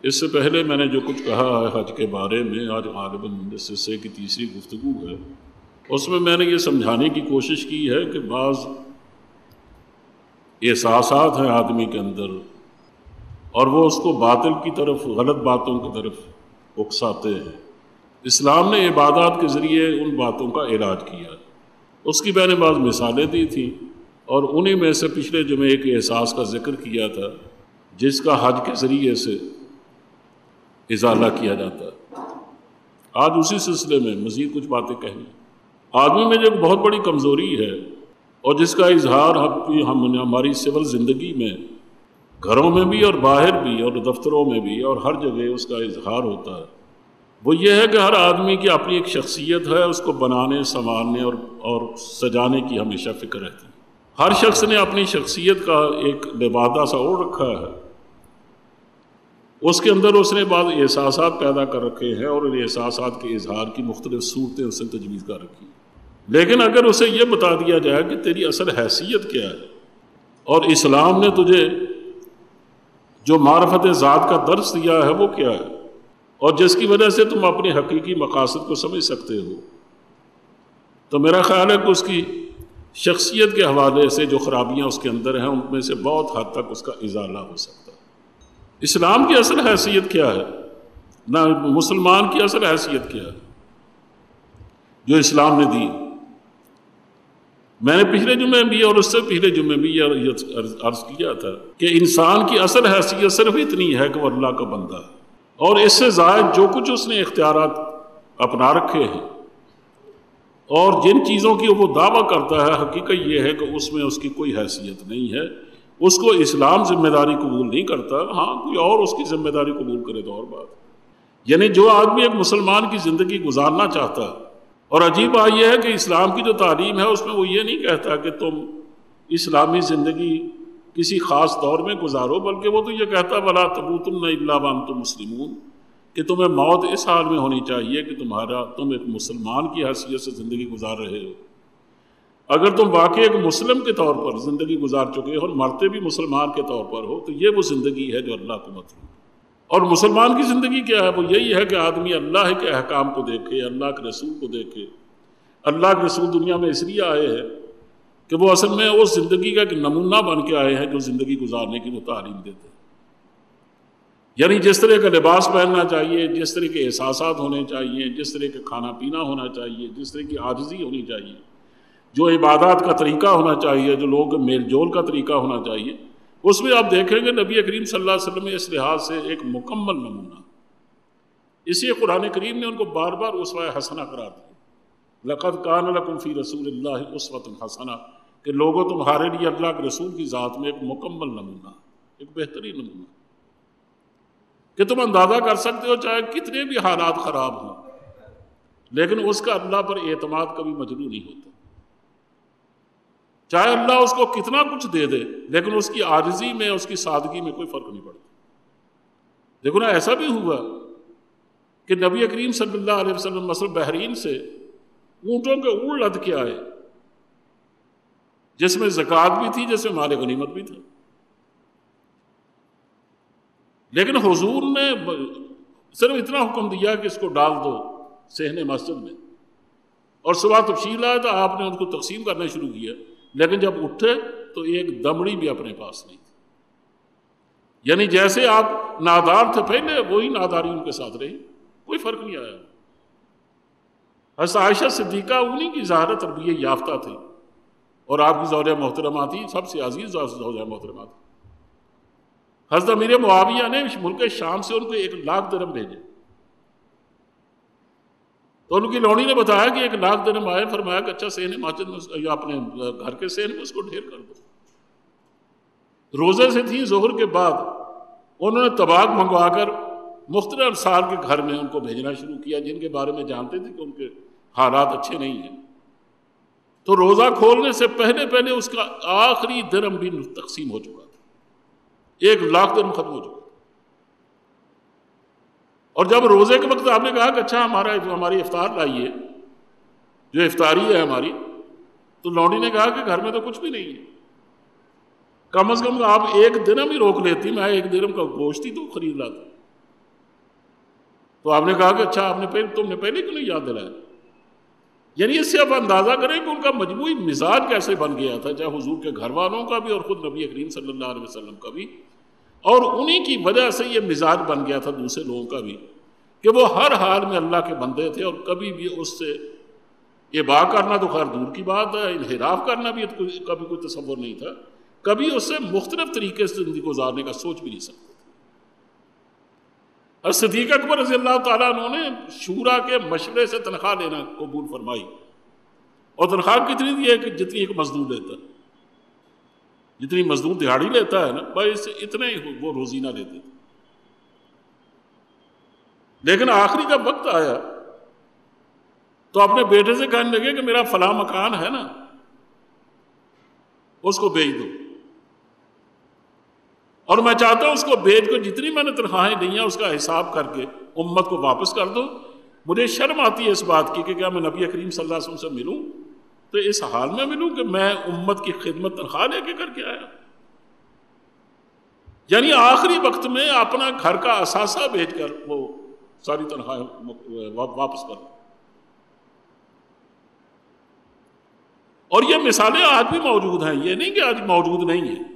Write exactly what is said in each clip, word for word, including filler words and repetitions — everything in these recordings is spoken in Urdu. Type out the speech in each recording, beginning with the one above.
اس سے پہلے میں نے جو کچھ کہا ہے حج کے بارے میں، آج غالباً اس حصے کی تیسری گفتگو ہے، اس میں میں نے یہ سمجھانے کی کوشش کی ہے کہ بعض احساسات ہیں آدمی کے اندر اور وہ اس کو باطل کی طرف، غلط باتوں کی طرف اکساتے ہیں۔ اسلام نے عبادات کے ذریعے ان باتوں کا علاج کیا، اس کی میں نے بعض مثالیں دی تھیں، اور انہی میں سے پچھلے جمعے ایک احساس کا ذکر کیا تھا جس کا حج کے ذریعے سے ازالہ کیا جاتا ہے۔ آج اسی سلسلے میں مزید کچھ باتیں کہنی۔ آدمی میں جو بہت بڑی کمزوری ہے اور جس کا اظہار ہم ہماری سول زندگی میں، گھروں میں بھی اور باہر بھی اور دفتروں میں بھی اور ہر جگہ اس کا اظہار ہوتا ہے، وہ یہ ہے کہ ہر آدمی کی اپنی ایک شخصیت ہے، اس کو بنانے، سنوارنے اور اور سجانے کی ہمیشہ فکر رہتی ہے۔ ہر شخص نے اپنی شخصیت کا ایک لبادہ سا اوڑھ رکھا ہے، اس کے اندر اس نے بعض احساسات پیدا کر رکھے ہیں اور ان احساسات کے اظہار کی مختلف صورتیں اس نے تجویز کر رکھی ہیں۔ لیکن اگر اسے یہ بتا دیا جائے کہ تیری اصل حیثیت کیا ہے اور اسلام نے تجھے جو معرفت ذات کا درس دیا ہے وہ کیا ہے، اور جس کی وجہ سے تم اپنے حقیقی مقاصد کو سمجھ سکتے ہو، تو میرا خیال ہے کہ اس کی شخصیت کے حوالے سے جو خرابیاں اس کے اندر ہیں ان میں سے بہت حد تک اس کا ازالہ ہو سکتا ہے۔ اسلام کی اصل حیثیت کیا ہے، نہ مسلمان کی اصل حیثیت کیا ہے جو اسلام نے دی۔ میں نے پچھلے جمعے بھی اور اس سے پچھلے جمعے بھی یہ عرض کیا تھا کہ انسان کی اصل حیثیت صرف اتنی ہے کہ وہ اللہ کا بندہ ہے، اور اس سے زائد جو کچھ اس نے اختیارات اپنا رکھے ہیں اور جن چیزوں کی وہ دعویٰ کرتا ہے، حقیقت یہ ہے کہ اس میں اس کی کوئی حیثیت نہیں ہے، اس کو اسلام ذمہ داری قبول نہیں کرتا۔ ہاں کوئی اور اس کی ذمہ داری قبول کرے تو اور بات۔ یعنی جو آدمی ایک مسلمان کی زندگی گزارنا چاہتا ہے، اور عجیب بات یہ ہے کہ اسلام کی جو تعلیم ہے اس میں وہ یہ نہیں کہتا کہ تم اسلامی زندگی کسی خاص دور میں گزارو، بلکہ وہ تو یہ کہتا وَلَا تَمُوتُنَّ إِلَّا وَأَنْتُمْ مُسْلِمُونَ، کہ تمہیں موت اس حال میں ہونی چاہیے کہ تمہارا تم ایک مسلمان کی حیثیت سے زندگی گزار رہے ہو۔ اگر تم واقعی ایک مسلم کے طور پر زندگی گزار چکے ہو اور مرتے بھی مسلمان کے طور پر ہو، تو یہ وہ زندگی ہے جو اللہ کو مطلوب۔ اور مسلمان کی زندگی کیا ہے؟ وہ یہی ہے کہ آدمی اللہ کے احکام کو دیکھے، اللہ کے رسول کو دیکھے۔ اللہ کے رسول دنیا میں اس لیے آئے ہیں کہ وہ اصل میں اس زندگی کا ایک نمونہ بن کے آئے ہیں جو زندگی گزارنے کی وہ تعلیم دیتے ہیں۔ یعنی جس طرح کا لباس پہننا چاہیے، جس طرح کے احساسات ہونے چاہیے، جس طرح کا کھانا پینا ہونا چاہیے، جس طرح کی عاجزی ہونی چاہیے، جو عبادات کا طریقہ ہونا چاہیے، جو لوگوں کے میل جول کا طریقہ ہونا چاہیے، اس میں آپ دیکھیں گے نبی کریم صلی اللہ علیہ وسلم میں اس لحاظ سے ایک مکمل نمونہ۔ اسی قرآن کریم نے ان کو بار بار اسوہ حسنہ قرار دیا، لَقَدْ كَانَ لَكُمْ فِي رَسُولِ اللَّهِ أُسْوَةٌ حَسَنَةٌ، کہ لوگوں تمہارے لیے اللہ کے رسول کی ذات میں ایک مکمل نمونہ، ایک بہترین نمونہ، کہ تم اندازہ کر سکتے ہو چاہے کتنے بھی حالات خراب ہوں لیکن اس کا اللہ پر اعتماد کبھی مجروح نہیں ہوتا، چاہے اللہ اس کو کتنا کچھ دے دے لیکن اس کی عاجزی میں، اس کی سادگی میں کوئی فرق نہیں پڑتا۔ دیکھو نا، ایسا بھی ہوا کہ نبی کریم صلی اللہ علیہ وسلم مثلا بحرین سے اونٹوں کے اونٹ لد کے آئے جس میں زکوٰۃ بھی تھی، جس میں مال غنیمت بھی تھا، لیکن حضور نے صرف اتنا حکم دیا کہ اس کو ڈال دو صحن مسجد میں، اور صبح تفصیل آیا تو آپ نے ان کو تقسیم کرنا شروع کیا، لیکن جب اٹھے تو ایک دمڑی بھی اپنے پاس نہیں تھی۔ یعنی جیسے آپ نادار تھے پہلے، وہی ناداری ان کے ساتھ رہی، کوئی فرق نہیں آیا۔ حضرت عائشہ صدیقہ انہی کی ظاہر تربیت یافتہ تھی اور آپ کی زوجہ محترمہ تھی، سب سے عزیز زوجہ محترمہ تھی۔ حضرت امیر معاویہ نے ملک شام سے ان کو ایک لاکھ درہم بھیجے، تو ان کی لونی نے بتایا کہ ایک لاکھ درہم آئے، فرمایا کہ اچھا صحن مسجد میں یا اپنے گھر کے صحن میں اس کو ڈھیر کر دو۔ روزے سے تھی ظہر کے بعد انہوں نے طباق منگوا کر مختلف انصار کے گھر میں ان کو بھیجنا شروع کیا جن کے بارے میں جانتے تھے کہ ان کے حالات اچھے نہیں ہیں۔ تو روزہ کھولنے سے پہلے پہلے اس کا آخری درہم بھی تقسیم ہو چکا تھا، ایک لاکھ درہم ختم ہو چکا۔ اور جب روزے کے وقت آپ نے کہا کہ اچھا ہمارا ہماری افطار لائیے، جو افطاری ہے ہماری، تو لونڈی نے کہا کہ گھر میں تو کچھ بھی نہیں ہے، کم از کم آپ ایک درہم ہی روک لیتی، میں ایک درہم کا گوشت ہی تو خرید لاتا۔ تو آپ نے کہا کہ اچھا آپ نے پہلے تم نے پہلے کیوں نہیں یاد دلایا؟ یعنی اس سے آپ اندازہ کریں کہ ان کا مجموعی مزاج کیسے بن گیا تھا، چاہے حضور کے گھر والوں کا بھی اور خود نبی کریم صلی اللہ علیہ وسلم کا بھی، اور انہی کی وجہ سے یہ مزاج بن گیا تھا دوسرے لوگوں کا بھی کہ وہ ہر حال میں اللہ کے بندے تھے، اور کبھی بھی اس سے اباء کرنا تو خیر دور کی بات ہے، انحراف کرنا بھی کبھی کوئی تصور نہیں تھا، کبھی اس سے مختلف طریقے سے زندگی گزارنے کا سوچ بھی نہیں سکتے تھے۔ اور صدیق اکبر رضی اللہ تعالیٰ عنہ نے شورا کے مشورے سے تنخواہ لینا قبول فرمائی، اور تنخواہ کتنی دی ہے کہ جتنی ایک مزدور لیتا ہے، جتنی مزدور دہاڑی لیتا ہے نا بس اتنے ہی وہ روزینہ لیتے تھے۔ لیکن آخری جب وقت آیا تو اپنے بیٹے سے کہنے لگے کہ میرا فلاں مکان ہے نا اس کو بیچ دو، اور میں چاہتا ہوں اس کو بیچ کر جتنی میں نے تنخواہیں لی ہیں اس کا حساب کر کے امت کو واپس کر دو۔ مجھے شرم آتی ہے اس بات کی کہ کیا میں نبی کریم صلی اللہ علیہ وسلم سے ملوں تو اس حال میں ملوں کہ میں امت کی خدمت تنخواہ لے کے کر کے آیا، یعنی آخری وقت میں اپنا گھر کا اثاثہ بیچ کر وہ ساری تنخواہیں واپس کر دو۔ اور یہ مثالیں آج بھی موجود ہیں، یہ نہیں کہ آج موجود نہیں ہیں،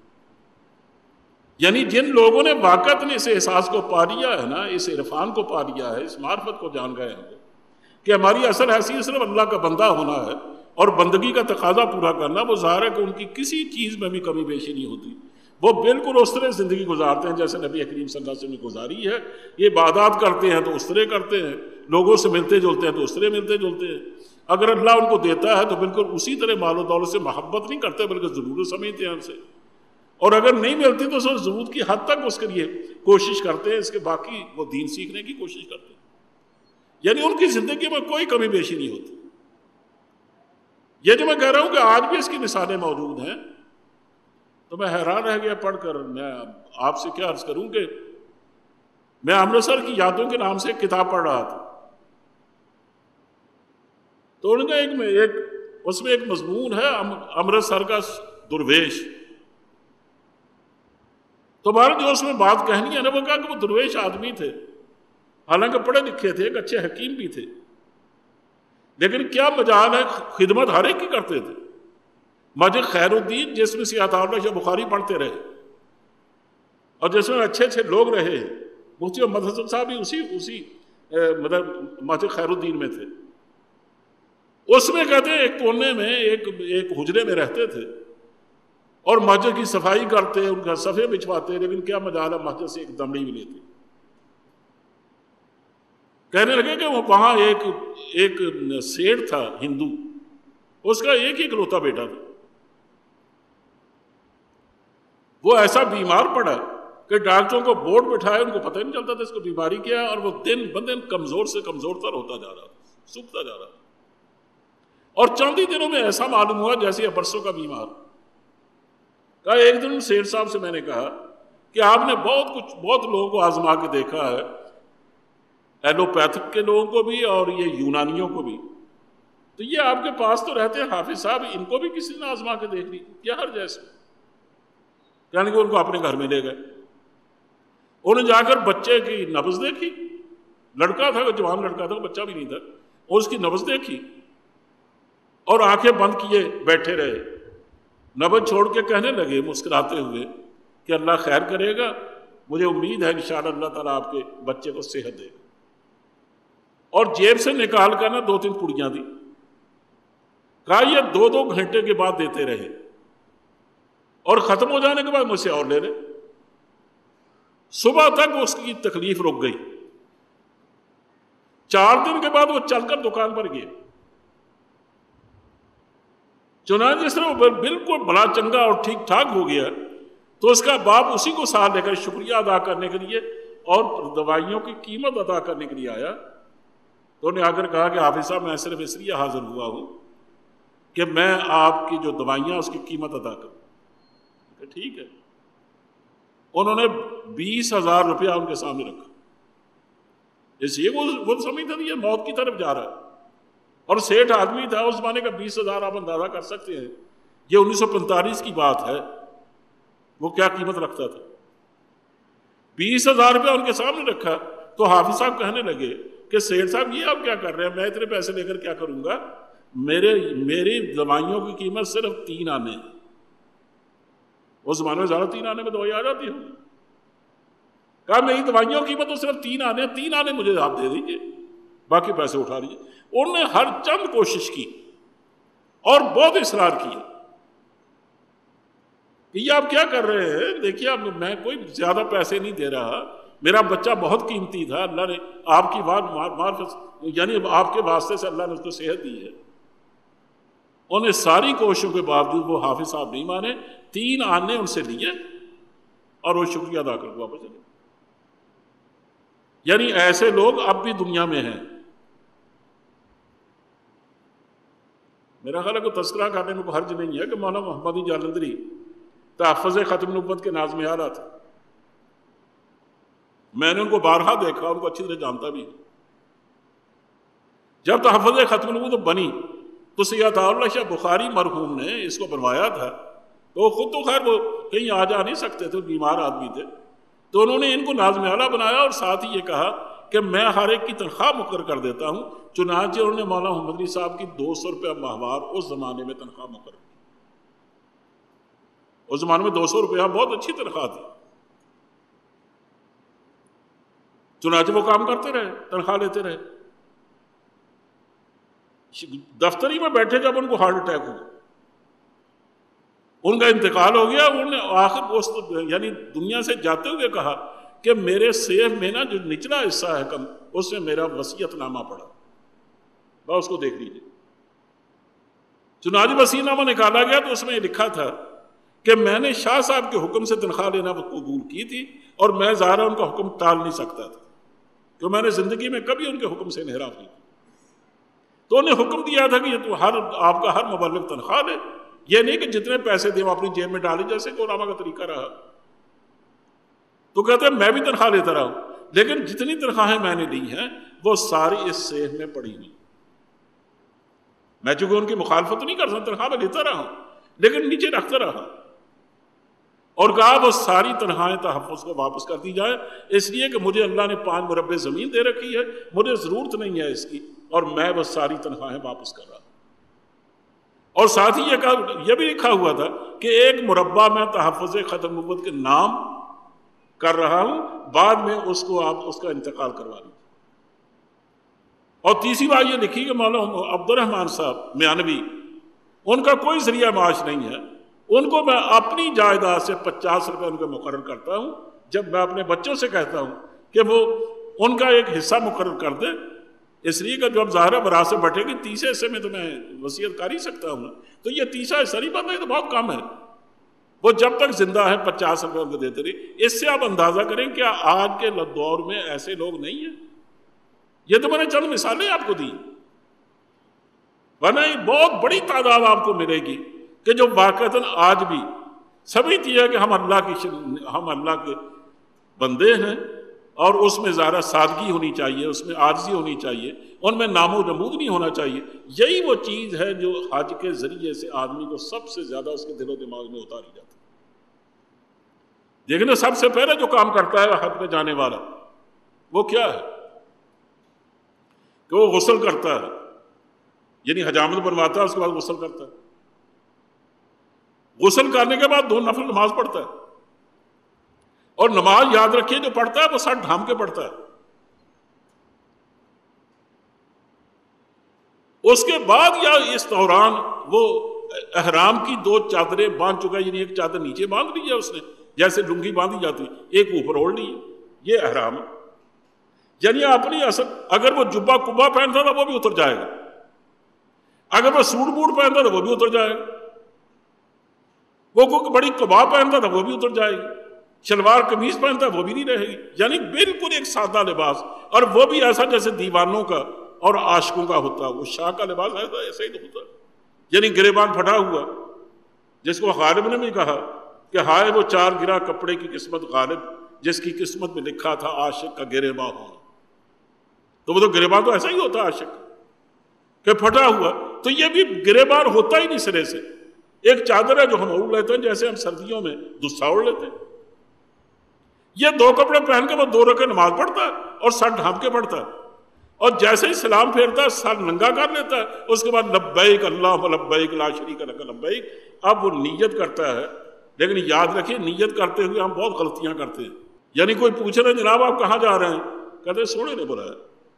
یعنی جن لوگوں نے واقعت نے اس احساس کو پا لیا ہے نا، اس عرفان کو پا لیا ہے، اس معرفت کو جان گئے ہیں کہ ہماری اصل حیثیت صرف اللہ کا بندہ ہونا ہے اور بندگی کا تقاضا پورا کرنا، وہ ظاہر ہے کہ ان کی کسی چیز میں بھی کمی بیشی نہیں ہوتی، وہ بالکل اس طرح زندگی گزارتے ہیں جیسے نبی کریم صلی اللہ علیہ وسلم نے گزاری ہے۔ یہ عبادات کرتے ہیں تو اس طرح کرتے ہیں، لوگوں سے ملتے جلتے ہیں تو اس طرح ملتے جلتے ہیں، اگر اللہ ان کو دیتا ہے تو بالکل اسی طرح مال و دولت سے محبت نہیں کرتے بلکہ ضرورت سمجھتے ہیں ہم سے، اور اگر نہیں ملتی تو سر ضرورت کی حد تک اس کے لیے کوشش کرتے ہیں، اس کے باقی وہ دین سیکھنے کی کوشش کرتے ہیں، یعنی ان کی زندگی میں کوئی کمی بیشی نہیں ہوتی۔ یہ جو میں کہہ رہا ہوں کہ آج بھی اس کی مثالیں موجود ہیں، تو میں حیران رہ گیا پڑھ کر۔ میں آپ سے کیا عرض کروں کہ میں امرتسر کی یادوں کے نام سے ایک کتاب پڑھ رہا تھا، تو ان کا ایک میں ایک اس میں ایک مضمون ہے امرتسر کا درویش، تو ہمارے جو اس میں بات کہنی ہے نا وہ کہا کہ وہ درویش آدمی تھے، حالانکہ پڑھے لکھے تھے، ایک اچھے حکیم بھی تھے، لیکن کیا مجال ہے خدمت ہر ایک کی کرتے تھے۔ مسجد خیر الدین جس میں سیاحت اللہ شاہ بخاری پڑھتے رہے اور جس میں اچھے اچھے لوگ رہے، مفتی محمد حسن صاحب بھی اسی اسی مطلب مسجد خیر الدین میں تھے، اس میں کہتے ہیں ایک کونے میں ایک ایک حجرے میں رہتے تھے اور مسجد کی صفائی کرتے، ان کا صفحے بچھواتے، لیکن کیا مجال ہے مسجد سے ایک دمڑی بھی لیتے۔ کہنے لگے کہ وہ وہاں ایک ایک سیٹ تھا ہندو، اس کا ایک ہی اکلوتا بیٹا تھا، وہ ایسا بیمار پڑا کہ ڈاکٹروں کو بورڈ بٹھائے، ان کو پتہ ہی نہیں چلتا تھا اس کو بیماری کیا ہے، اور وہ دن بدن کمزور سے کمزور تر ہوتا جا رہا تھا، سوکھتا جا رہا تھا، اور چند ہی دنوں میں ایسا معلوم ہوا جیسے برسوں کا بیمار۔ کہا ایک دن سیٹھ صاحب سے میں نے کہا کہ آپ نے بہت کچھ بہت لوگوں کو آزما کے دیکھا ہے، ایلوپیتھک کے لوگوں کو بھی اور یہ یونانیوں کو بھی، تو یہ آپ کے پاس تو رہتے ہیں حافظ صاحب، ان کو بھی کسی نے آزما کے دیکھ لی کیا ہر جیسے؟ کہنے کہ ان کو اپنے گھر میں لے گئے، انہوں نے جا کر بچے کی نبض دیکھی، لڑکا تھا، جوان لڑکا تھا، بچہ بھی نہیں تھا، اور اس کی نبض دیکھی اور آنکھیں بند کیے بیٹھے رہے، نبض چھوڑ کے کہنے لگے مسکراتے ہوئے کہ اللہ خیر کرے گا، مجھے امید ہے انشاءاللہ اللہ تعالیٰ آپ کے بچے کو صحت دے گا، اور جیب سے نکال کر نا دو تین پڑیاں دی، کہا یہ دو دو گھنٹے کے بعد دیتے رہے، اور ختم ہو جانے کے بعد مجھ سے اور لے لے، صبح تک اس کی تکلیف رک گئی، چار دن کے بعد وہ چل کر دکان پر گئے، چنانچہ جس طرح وہ بالکل بڑا چنگا اور ٹھیک ٹھاک ہو گیا تو اس کا باپ اسی کو ساتھ لے کر شکریہ ادا کرنے کے لیے اور دوائیوں کی قیمت ادا کرنے کے لیے آیا، تو انہیں آ کر کہا کہ حافظ صاحب میں صرف اس لیے حاضر ہوا ہوں کہ میں آپ کی جو دوائیاں اس کی قیمت ادا کروں۔ کہ ٹھیک ہے، انہوں نے بیس ہزار روپیہ ان کے سامنے رکھا، اس لیے وہ سمجھتا تھا یہ موت کی طرف جا رہا ہے، اور سیٹھ آدمی تھا اس زمانے کا، بیس ہزار آپ اندازہ کر سکتے ہیں، یہ انیس سو پینتالیس کی بات ہے، وہ کیا قیمت رکھتا تھا، بیس ہزار روپیہ ان کے سامنے رکھا، تو حافظ صاحب کہنے لگے کہ سیٹھ صاحب یہ آپ کیا کر رہے ہیں، میں اتنے پیسے لے کر کیا کروں گا، میرے میری دوائیوں کی قیمت صرف تین آنے ہیں۔ اس زمانے میں زیادہ تین آنے میں دوائی آ جاتی ہوگی۔ کہا میری دوائیوں کی قیمت تو صرف تین آنے، تین آنے مجھے آپ دے دیجیے، باقی پیسے اٹھا لیجیے۔ انہوں نے ہر چند کوشش کی اور بہت اصرار کیا کہ یہ آپ کیا کر رہے ہیں، دیکھیے اب میں کوئی زیادہ پیسے نہیں دے رہا، میرا بچہ بہت قیمتی تھا، اللہ نے آپ کی بات معرفت یعنی آپ کے واسطے سے اللہ نے اس کو صحت دی ہے۔ انہیں ساری کوششوں کے باوجود وہ حافظ صاحب نہیں مانے، تین آنے ان سے لیے اور وہ شکریہ ادا کر کے واپس چلے۔ یعنی ایسے لوگ اب بھی دنیا میں ہیں۔ میرا خیال ہے کہ تذکرہ کرنے میں کوئی حرج نہیں ہے کہ مولانا محمد جالندری تحفظ ختم نبوت کے ناظم اعلیٰ تھے، میں نے ان کو بارہا دیکھا، ان کو اچھی طرح جانتا بھی۔ جب تحفظ ختم نبوت بنی تو سید عطا اللہ شاہ بخاری مرحوم نے اس کو بنوایا تھا، تو خود تو خیر وہ کہیں آ جا نہیں سکتے تھے، بیمار آدمی تھے، تو انہوں نے ان کو ناظم اعلیٰ بنایا اور ساتھ ہی یہ کہا کہ میں ہر ایک کی تنخواہ مقرر کر دیتا ہوں۔ چنانچہ انہوں نے مولانا محمد علی صاحب کی دو سو روپیہ ماہوار اس زمانے میں تنخواہ مقرر کی۔ اس زمانے میں دو سو روپیہ بہت اچھی تنخواہ تھی۔ چنانچہ وہ کام کرتے رہے، تنخواہ لیتے رہے۔ دفتری میں بیٹھے جب ان کو ہارٹ اٹیک ہوا، ان کا انتقال ہو گیا، انہوں نے آخر یعنی دنیا سے جاتے ہوئے کہا کہ میرے سیف میں نا جو نچلا حصہ ہے کم، اس میں میرا وصیت نامہ پڑا، بس اس کو دیکھ لیجیے۔ چنانچہ وصیت نامہ نکالا گیا تو اس میں یہ لکھا تھا کہ میں نے شاہ صاحب کے حکم سے تنخواہ لینا قبول کی تھی اور میں ظاہر ان کا حکم ٹال نہیں سکتا تھا، کہ میں نے زندگی میں کبھی ان کے حکم سے انحراف نہیں کیا۔ تو انہیں حکم دیا تھا کہ یہ تو ہر آپ کا ہر مبلغ تنخواہ لے، یہ نہیں کہ جتنے پیسے دیں وہ اپنی جیب میں ڈالیں جیسے کہ علماء کا طریقہ رہا۔ تو کہتے ہیں میں بھی تنخواہ لیتا رہا ہوں، لیکن جتنی تنخواہیں میں نے لی ہیں وہ ساری اس سیف میں پڑی ہوئی۔ میں چونکہ ان کی مخالفت نہیں کر سکتا، تنخواہ میں لیتا رہا ہوں لیکن نیچے رکھتا رہا، اور کہا وہ ساری تنخواہیں تحفظ کو واپس کر دی جائے، اس لیے کہ مجھے اللہ نے پانچ مربع زمین دے رکھی ہے، مجھے ضرورت نہیں ہے اس کی، اور میں وہ ساری تنخواہیں واپس کر رہا ہوں۔ اور ساتھ ہی یہ کہا، یہ بھی لکھا ہوا تھا کہ ایک مربع میں تحفظ ختم نبوت کے نام کر رہا ہوں، بعد میں اس کو آپ اس کا انتقال کروا لیں۔ اور تیسری بات یہ لکھی کہ مولانا عبد الرحمن صاحب میانوی، ان کا کوئی ذریعہ معاش نہیں ہے، ان کو میں اپنی جائیداد سے پچاس روپے ان کو مقرر کرتا ہوں۔ جب میں اپنے بچوں سے کہتا ہوں کہ وہ ان کا ایک حصہ مقرر کر دے، اس لیے کہ جب ظاہرہ وراثت بٹے گی تیسرے حصے میں تو میں وصیت کر ہی سکتا ہوں، تو یہ تیسرا حصہ نہیں بنتا، یہ تو بہت کم ہے۔ وہ جب تک زندہ ہے پچاس روپے ان کو دیتے رہے۔ اس سے آپ اندازہ کریں کہ آج کے دور میں ایسے لوگ نہیں ہیں۔ یہ تو میں نے چند مثالیں آپ کو دی، ورنہ بہت بڑی تعداد آپ کو ملے گی کہ جو واقعتاً آج بھی سمجھتی ہے کہ ہم اللہ کی ہم اللہ کے بندے ہیں، اور اس میں ذرا سادگی ہونی چاہیے، اس میں عاجزی ہونی چاہیے، ان میں نام و نمود نہیں ہونا چاہیے۔ یہی وہ چیز ہے جو حج کے ذریعے سے آدمی کو سب سے زیادہ اس کے دل و دماغ میں اتاری جاتی ہے۔ لیکن سب سے پہلے جو کام کرتا ہے حج پہ جانے والا وہ کیا ہے کہ وہ غسل کرتا ہے، یعنی حجامت بنواتا ہے، اس کے بعد غسل کرتا ہے۔ غسل کرنے کے بعد دو نفل نماز پڑھتا ہے، اور نماز یاد رکھیے جو پڑھتا ہے وہ سر ڈھام کے پڑھتا ہے۔ اس کے بعد یا اس دوران وہ احرام کی دو چادریں باندھ چکا ہے، یعنی ایک چادر نیچے باندھ لی ہے اس نے، جیسے لنگی باندھی جاتی، ایک اوپر اوڑھ لی ہے، یہ احرام ہے۔ یعنی اپنی اصل اگر وہ جبہ کبا پہنتا تھا وہ بھی اتر جائے گا، اگر وہ سوٹ بوٹ پہنتا تھا وہ بھی اتر جائے گا، وہ کوئی بڑی کبا پہنتا تھا وہ بھی اتر جائے گی، شلوار قمیض پہنتا ہے وہ بھی نہیں رہے گی، یعنی بالکل ایک سادہ لباس، اور وہ بھی ایسا جیسے دیوانوں کا اور عاشقوں کا ہوتا ہے۔ وہ شاہ کا لباس ایسا ایسا ہی تو ہوتا ہے، یعنی گریبان پھٹا ہوا، جس کو غالب نے بھی کہا کہ ہائے وہ چار گرا کپڑے کی قسمت غالب، جس کی قسمت میں لکھا تھا عاشق کا گریباں ہونا۔ تو وہ تو گریبان تو ایسا ہی ہوتا ہے عاشق کہ پھٹا ہوا، تو یہ بھی گریبان ہوتا ہی نہیں سرے سے، ایک چادر ہے جو ہم اوڑھ لیتے ہیں جیسے ہم سردیوں میں دوسرا اوڑھ لیتے ہیں۔ یہ دو کپڑے پہن کے وہ دو رکعت نماز پڑھتا ہے، اور سر ڈھانپ کے پڑھتا ہے، اور جیسے ہی سلام پھیرتا ہے سر ننگا کر لیتا ہے، اس کے بعد لبیک اللہم لبیک لا شریک لک لبیک۔ اب وہ نیت کرتا ہے، لیکن یاد رکھیے نیت کرتے ہوئے ہم بہت غلطیاں کرتے ہیں۔ یعنی کوئی پوچھ رہے ہیں جناب آپ کہاں جا رہے ہیں، کہتے ہیں سونے نے بلایا۔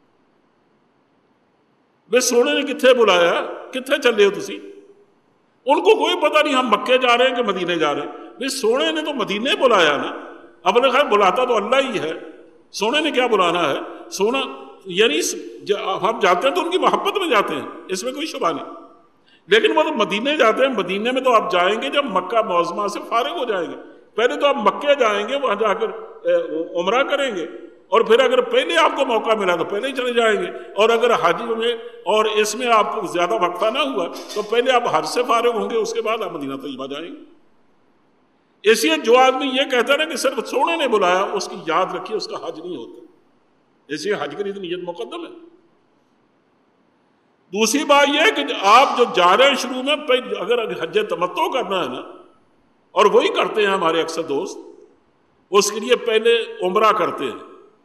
بے سونے نے کتنے بلایا، کتنے چلے ہو تسی؟ ان کو کوئی پتہ نہیں ہم مکے جا رہے ہیں کہ مدینے جا رہے ہیں۔ بے سونے نے تو مدینے بلایا نا، اب نے کہا بلاتا تو اللہ ہی ہے، سونے نے کیا بلانا ہے؟ سونا یعنی ہم جاتے ہیں تو ان کی محبت میں جاتے ہیں، اس میں کوئی شبہ نہیں، لیکن وہ تو مدینے جاتے ہیں، مدینے میں تو آپ جائیں گے جب مکہ معظمہ سے فارغ ہو جائیں گے۔ پہلے تو آپ مکے جائیں گے، وہاں جا کر عمرہ کریں گے، اور پھر اگر پہلے آپ کو موقع ملا تو پہلے ہی چلے جائیں گے، اور اگر حج میں اور اس میں آپ کو زیادہ وقفہ نہ ہوا تو پہلے آپ حج سے فارغ ہوں گے، اس کے بعد آپ مدینہ طیبہ جائیں گے۔ اس لیے جو آدمی یہ کہتا ہے نا کہ صرف سونے نے بلایا، اس کی یاد رکھیے اس کا حج نہیں ہوتا، اس لیے حج کے لیے تو نیت مقدم ہے۔ دوسری بات یہ ہے کہ آپ جو جا رہے ہیں شروع میں، اگر حج تمتع کرنا ہے نا، اور وہی کرتے ہیں ہمارے اکثر دوست، اس کے لیے پہلے عمرہ کرتے ہیں،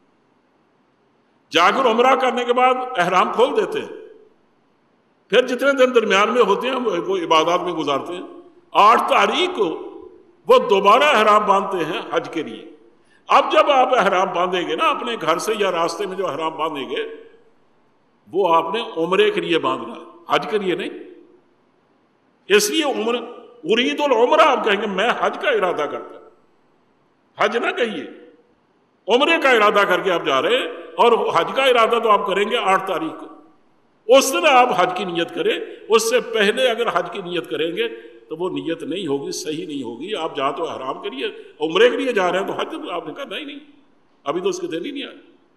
جا کر عمرہ کرنے کے بعد احرام کھول دیتے ہیں، پھر جتنے دن درمیان میں ہوتے ہیں وہ عبادات میں گزارتے ہیں۔ آٹھ تاریخ کو وہ دوبارہ احرام باندھتے ہیں حج کے لیے۔ اب جب آپ احرام باندھیں گے نا اپنے گھر سے یا راستے میں جو احرام باندھیں گے، وہ آپ نے عمرے کے لیے باندھنا ہے، حج کے لیے نہیں۔ اس لیے عمر ارید العمرہ آپ کہیں گے میں حج کا ارادہ کرتا ہوں، حج نہ کہیے، عمرے کا ارادہ کر کے آپ جا رہے ہیں، اور حج کا ارادہ تو آپ کریں گے آٹھ تاریخ کو، اس دن آپ حج کی نیت کریں۔ اس سے پہلے اگر حج کی نیت کریں گے تو وہ نیت نہیں ہوگی، صحیح نہیں ہوگی۔ آپ جہاں تو احرام کے لیے عمرے کے لیے جا رہے ہیں تو حج آپ نے کہا نہیں نہیں ابھی تو اس کے دن ہی نہیں آئے۔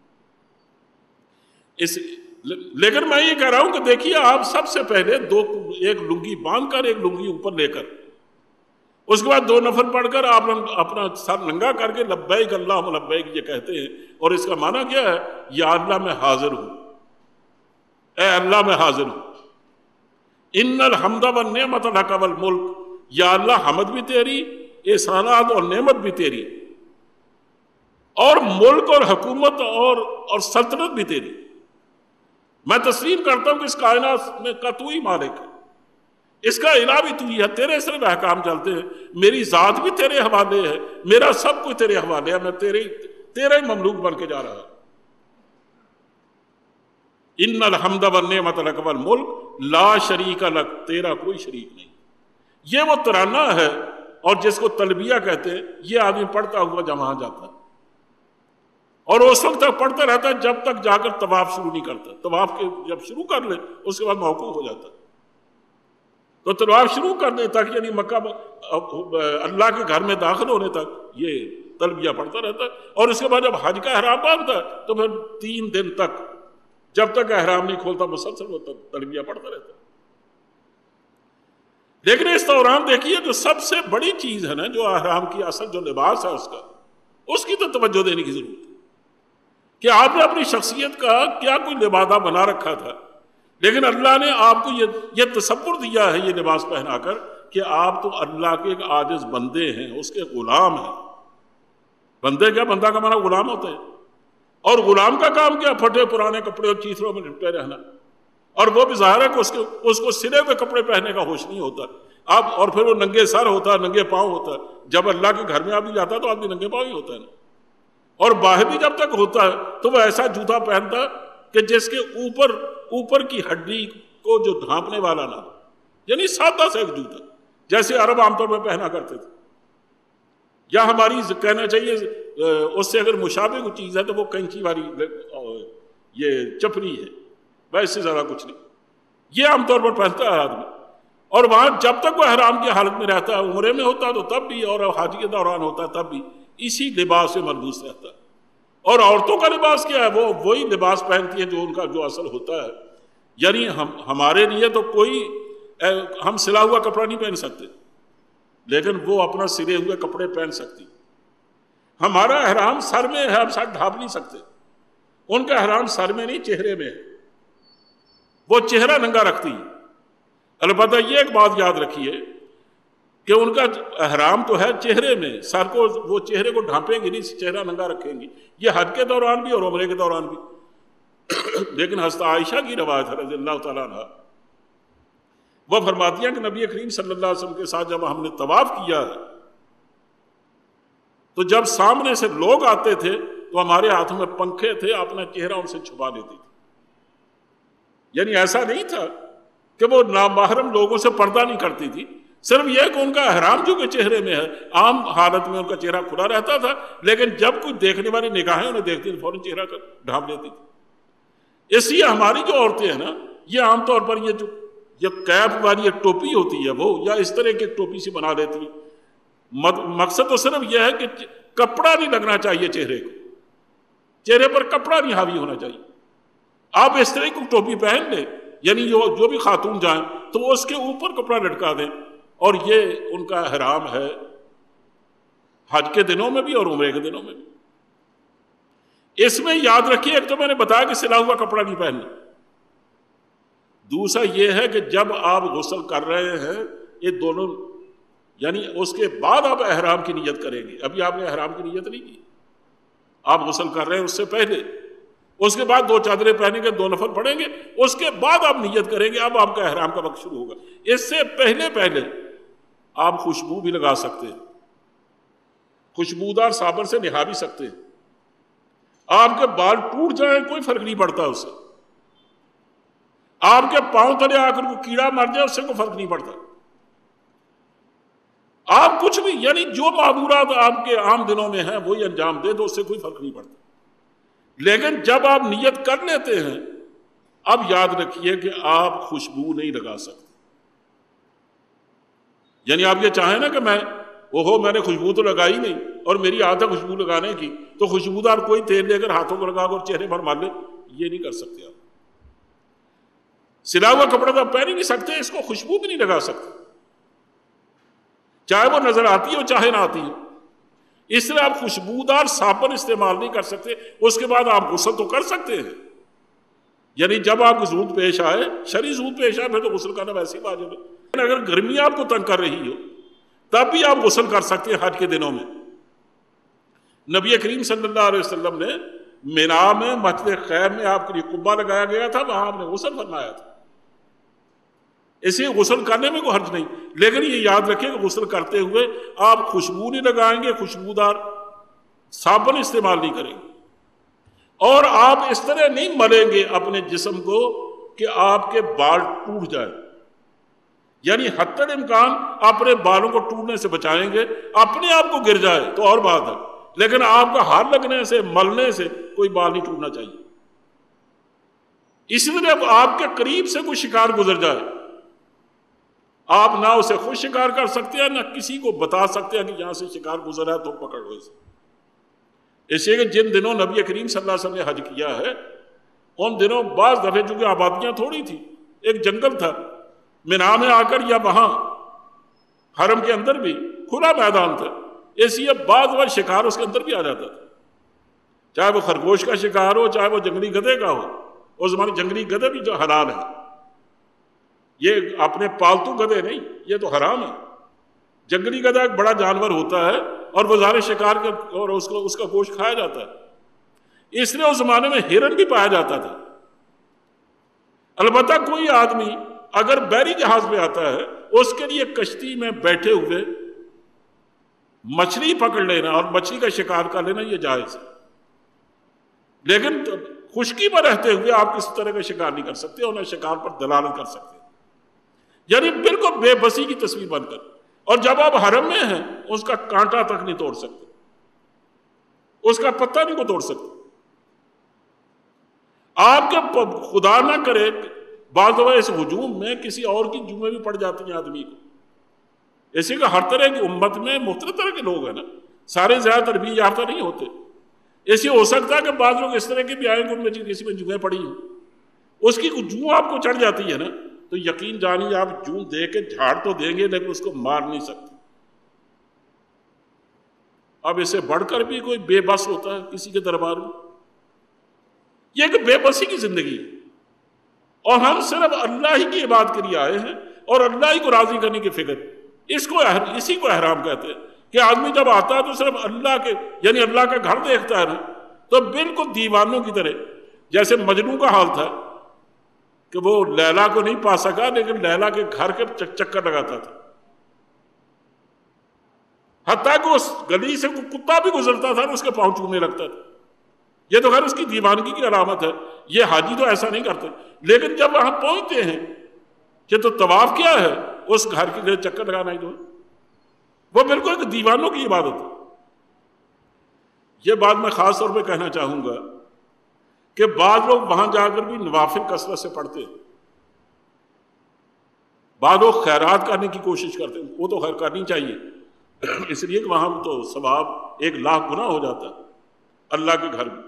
اس لیکن میں یہ کہہ رہا ہوں کہ دیکھیے آپ سب سے پہلے دو ایک لنگی باندھ کر، ایک لنگی اوپر لے کر، اس کے بعد دو نفل پڑھ کر آپ اپنا سر ننگا کر کے لبیک اللہم لبیک یہ کہتے ہیں، اور اس کا معنی کیا ہے؟ یا اللہ میں حاضر ہوں، اے اللہ میں حاضر ہوں، ان الحمد والنعمت لک والملک، یا اللہ حمد بھی تیری، احسانات اور نعمت بھی تیری، اور ملک اور حکومت اور اور سلطنت بھی تیری۔ میں تسلیم کرتا ہوں کہ اس کائنات میں کا تو ہی مالک ہے، اس کا الہ بھی تو ہی ہے، تیرے صرف احکام چلتے ہیں، میری ذات بھی تیرے حوالے ہے، میرا سب کچھ تیرے حوالے ہے، میں تیرے تیرا ہی مملوک بن کے جا رہا ہوں۔ ان الحمد والنعمت لک والملک لا شریک لک، تیرا کوئی شریک نہیں۔ یہ وہ ترانہ ہے، اور جس کو تلبیہ کہتے ہیں، یہ آدمی پڑھتا ہوا جہاں جاتا ہے، اور اس وقت تک پڑھتا رہتا ہے جب تک جا کر طواف شروع نہیں کرتا۔ طواف کے جب شروع کر لے اس کے بعد موقوف ہو جاتا ہے۔ تو طواف شروع کرنے تک، یعنی مکہ اللہ کے گھر میں داخل ہونے تک یہ تلبیہ پڑھتا رہتا ہے، اور اس کے بعد جب حج کا احرام باندھتا ہے تو پھر تین دن تک جب تک احرام نہیں کھولتا مسلسل وہ تلبیہ پڑھتا رہتا ہے۔ لیکن اس دوران دیکھیے جو سب سے بڑی چیز ہے نا، جو احرام کی اصل جو لباس ہے اس کا، اس کی تو توجہ دینے کی ضرورت ہے کہ آپ نے اپنی شخصیت کا کیا کوئی لبادہ بنا رکھا تھا، لیکن اللہ نے آپ کو یہ یہ تصور دیا ہے یہ لباس پہنا کر کہ آپ تو اللہ کے ایک عاجز بندے ہیں، اس کے غلام ہیں۔ بندے کیا، بندہ کا معنی غلام ہوتا ہے، اور غلام کا کام کیا؟ پھٹے پرانے کپڑے اور چیتروں میں لپٹے رہنا، اور وہ بھی ظاہر ہے کہ اس کو اس کو سلے ہوئے کپڑے پہننے کا ہوش نہیں ہوتا اب، اور پھر وہ ننگے سر ہوتا ہے، ننگے پاؤں ہوتا ہے۔ جب اللہ کے گھر میں آدمی جاتا ہے تو آدمی ننگے پاؤں ہی ہوتا ہے نا، اور باہر بھی جب تک ہوتا ہے تو وہ ایسا جوتا پہنتا ہے کہ جس کے اوپر اوپر کی ہڈی کو جو ڈھانپنے والا نہ ہو، یعنی سادہ سا ایک جوتا جیسے عرب عام طور پہ پہنا کرتے تھے، یا ہماری کہنا چاہیے اس سے اگر مشابہ کوئی چیز ہے تو وہ کینچی والی یہ چپری ہے، بس سے زیادہ کچھ نہیں، یہ عام طور پر پہنتا ہے آدمی۔ اور وہاں جب تک وہ احرام کی حالت میں رہتا ہے، عمرے میں ہوتا ہے تو تب بھی، اور حج کے دوران ہوتا ہے تب بھی، اسی لباس سے ملبوس رہتا ہے۔ اور عورتوں کا لباس کیا ہے؟ وہ وہی لباس پہنتی ہیں جو ان کا جو اصل ہوتا ہے، یعنی ہم ہمارے لیے تو کوئی ہم سلا ہوا کپڑا نہیں پہن سکتے، لیکن وہ اپنا سلے ہوئے کپڑے پہن سکتی۔ ہمارا احرام سر میں ہے، ہم سر ڈھانپ نہیں سکتے، ان کا احرام سر میں نہیں چہرے میں ہے، وہ چہرہ ننگا رکھتی ہے۔ البتہ یہ ایک بات یاد رکھیے کہ ان کا احرام تو ہے چہرے میں، سر کو وہ چہرے کو ڈھانپیں گی نہیں، چہرہ ننگا رکھیں گی، یہ حج کے دوران بھی اور عمرے کے دوران بھی۔ لیکن حضرت عائشہ کی روایت ہے رضی اللہ تعالیٰ عنہ، وہ فرماتی ہیں کہ نبی کریم صلی اللہ علیہ وسلم کے ساتھ جب ہم نے طواف کیا ہے تو جب سامنے سے لوگ آتے تھے تو ہمارے ہاتھوں میں پنکھے تھے، اپنا چہرہ ان سے چھپا لیتی تھی۔ یعنی ایسا نہیں تھا کہ وہ نامحرم لوگوں سے پردہ نہیں کرتی تھی، صرف یہ کہ ان کا احرام جو کہ چہرے میں ہے، عام حالت میں ان کا چہرہ کھلا رہتا تھا، لیکن جب کوئی دیکھنے والی نگاہیں انہیں دیکھتی تھی فوراً چہرہ ڈھانپ لیتی تھی۔ اس لیے ہماری جو عورتیں ہیں نا، یہ عام طور پر یہ جو یہ کیپ والی ایک ٹوپی ہوتی ہے وہ یا اس طرح کی ٹوپی سی بنا لیتی ہیں۔ مقصد تو صرف یہ ہے کہ کپڑا نہیں لگنا چاہیے چہرے کو، چہرے پر کپڑا نہیں حاوی ہونا چاہیے۔ آپ اس طرح کی ٹوپی پہن لیں، یعنی جو جو بھی خاتون جائیں تو اس کے اوپر کپڑا لٹکا دیں، اور یہ ان کا احرام ہے حج کے دنوں میں بھی اور عمرے کے دنوں میں بھی۔ اس میں یاد رکھیے، ایک تو میں نے بتایا کہ سلا ہوا کپڑا نہیں پہننا، دوسرا یہ ہے کہ جب آپ غسل کر رہے ہیں یہ دونوں، یعنی اس کے بعد آپ احرام کی نیت کریں گے۔ ابھی آپ نے احرام کی نیت نہیں کی، آپ غسل کر رہے ہیں اس سے پہلے، اس کے بعد دو چادریں پہنیں گے، دو نفل پڑھیں گے، اس کے بعد آپ نیت کریں گے، اب آپ کا احرام کا وقت شروع ہوگا۔ اس سے پہلے پہلے آپ خوشبو بھی لگا سکتے ہیں، خوشبودار صابن سے نہا بھی سکتے ہیں۔ آپ کے بال ٹوٹ جائیں کوئی فرق نہیں پڑتا اس سے، آپ کے پاؤں تلے آ کر کوئی کیڑا مر جائے اس سے کوئی فرق نہیں پڑتا۔ آپ کچھ بھی، یعنی جو معمورات آپ کے عام دنوں میں ہیں وہی انجام دے دو، اس سے کوئی فرق نہیں پڑتا۔ لیکن جب آپ نیت کر لیتے ہیں، اب یاد رکھیے کہ آپ خوشبو نہیں لگا سکتے۔ یعنی آپ یہ چاہیں نا کہ میں اوہو میں نے خوشبو تو لگائی نہیں اور میری عادت ہے خوشبو لگانے کی، تو خوشبودار کوئی تیل لے کر ہاتھوں کو لگا کر چہرے پر مال لے، یہ نہیں کر سکتے آپ۔ سلا ہوا کپڑا تو آپ پہن ہی نہیں سکتے، اس کو خوشبو بھی نہیں لگا سکتے، چاہے وہ نظر آتی ہو چاہے نہ آتی ہو۔ اس لیے آپ خوشبودار صابن استعمال نہیں کر سکتے۔ اس کے بعد آپ غسل تو کر سکتے ہیں، یعنی جب آپ کو ضرورت پیش آئے، شرعی ضرورت پیش آئے، پھر تو غسل کرنا ویسے ہی واجب ہے۔ لیکن اگر گرمی آپ کو تنگ کر رہی ہو تب بھی آپ غسل کر سکتے ہیں حج کے دنوں میں۔ نبی کریم صلی اللہ علیہ وسلم نے مینا میں مسجد خیر میں آپ کے لیے قبہ لگایا گیا تھا، وہاں آپ نے غسل فرمایا تھا۔ اسے غسل کرنے میں کوئی حرج نہیں، لیکن یہ یاد رکھیں کہ غسل کرتے ہوئے آپ خوشبو نہیں لگائیں گے، خوشبودار صابن استعمال نہیں کریں گے، اور آپ اس طرح نہیں ملیں گے اپنے جسم کو کہ آپ کے بال ٹوٹ جائیں، یعنی حتی الامکان اپنے بالوں کو ٹوٹنے سے بچائیں گے۔ اپنے آپ کو گر جائے تو اور بات ہے، لیکن آپ کا ہاتھ لگنے سے ملنے سے کوئی بال نہیں ٹوٹنا چاہیے۔ اسی طرح اب آپ کے قریب سے کوئی شکار گزر جائے، آپ نہ اسے خود شکار کر سکتے ہیں نہ کسی کو بتا سکتے ہیں کہ یہاں سے شکار گزر ہے تو پکڑ لو اسے۔ اس لیے کہ جن دنوں نبی کریم صلی اللہ علیہ وسلم نے حج کیا ہے ان دنوں بعض دفعے چونکہ آبادیاں تھوڑی تھی، ایک جنگل تھا، مینا میں آ کر یا وہاں حرم کے اندر بھی کھلا میدان تھا، اس لیے بعض دفعہ شکار اس کے اندر بھی آ جاتا تھا، چاہے وہ خرگوش کا شکار ہو چاہے وہ جنگلی گدھے کا ہو۔ اس زمانے جنگلی گدھے بھی جو حلال ہے، یہ اپنے پالتو گدھے نہیں، یہ تو حرام ہے۔ جنگلی گدھا ایک بڑا جانور ہوتا ہے اور وہ ظاہر شکار کا اور اس کو اس کا گوشت کھایا جاتا ہے، اس لیے اس زمانے میں ہرن بھی پایا جاتا تھا۔ البتہ کوئی آدمی اگر بحری جہاز پہ آتا ہے، اس کے لیے کشتی میں بیٹھے ہوئے مچھلی پکڑ لینا اور مچھلی کا شکار کر لینا یہ جائز ہے، لیکن خشکی پر رہتے ہوئے آپ کسی طرح کا شکار نہیں کر سکتے اور نہ شکار پر دلالت کر سکتے، یعنی بالکل بے بسی کی تصویر بن کر۔ اور جب آپ حرم میں ہیں اس کا کانٹا تک نہیں توڑ سکتے، اس کا پتہ نہیں کو توڑ سکتے۔ آپ کے خدا نہ کرے بعض دفعہ اس ہجوم میں کسی اور کی جمعے بھی پڑ جاتی ہیں آدمی کو، ایسے کہ ہر طرح کی امت میں مختلف طرح کے لوگ ہیں نا، سارے زیادہ تر بھی یافتہ نہیں ہوتے، ایسے ہو سکتا ہے کہ بعض لوگ اس طرح کے بھی آئیں کہ ان میں کسی میں جمعے پڑی ہیں، اس کی کچھ جوں آپ کو چڑھ جاتی ہے نا تو یقین جانیے آپ جوں دے کے جھاڑ تو دیں گے لیکن اس کو مار نہیں سکتے۔ اب اسے بڑھ کر بھی کوئی بے بس ہوتا ہے کسی کے دربار میں، یہ ایک بے بسی کی زندگی ہے، اور ہم صرف اللہ ہی کی عبادت کے لیے آئے ہیں اور اللہ ہی کو راضی کرنے کی فکر۔ اس کو اسی کو احرام کہتے ہیں کہ آدمی جب آتا ہے تو صرف اللہ کے یعنی اللہ کا گھر دیکھتا ہے نا، تو بالکل دیوانوں کی طرح، جیسے مجنوں کا حال تھا کہ وہ لیلا کو نہیں پا سکا لیکن لیلا کے گھر کے چکر لگاتا تھا، حتیٰ کہ اس گلی سے کتا بھی گزرتا تھا اس کے پاؤں چومنے لگتا تھا۔ یہ تو خیر اس کی دیوانگی کی علامت ہے، یہ حاجی تو ایسا نہیں کرتے، لیکن جب وہاں پہنچتے ہیں کہ تو طواف کیا ہے، اس گھر کے چکر لگانا ہی تو ہے، وہ بالکل ایک دیوانوں کی عبادت ہے۔ یہ بات میں خاص طور پہ کہنا چاہوں گا کہ بعض لوگ وہاں جا کر بھی نوافل کثرت سے پڑھتے ہیں، بعض لوگ خیرات کرنے کی کوشش کرتے ہیں، وہ تو خیر کرنی چاہیے اس لیے کہ وہاں تو ثواب ایک لاکھ گنا ہو جاتا ہے اللہ کے گھر میں۔